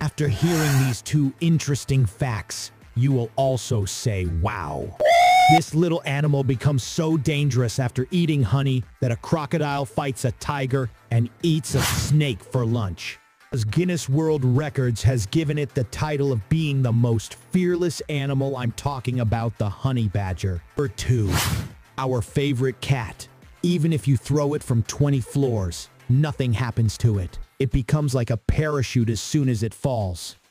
After hearing these two interesting facts, you will also say, wow. This little animal becomes so dangerous after eating honey that a crocodile fights a tiger and eats a snake for lunch. As Guinness World Records has given it the title of being the most fearless animal. I'm talking about the honey badger. Number 2, our favorite cat. Even if you throw it from 20 floors, nothing happens to it. It becomes like a parachute as soon as it falls.